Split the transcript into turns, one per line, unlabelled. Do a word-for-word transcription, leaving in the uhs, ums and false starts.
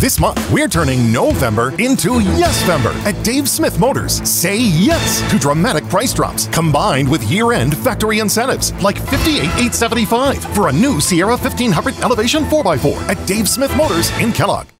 This month, we're turning November into Yes-vember at Dave Smith Motors. Say yes to dramatic price drops combined with year-end factory incentives like fifty-eight thousand eight hundred seventy-five dollars for a new Sierra fifteen hundred Elevation four by four at Dave Smith Motors in Kellogg.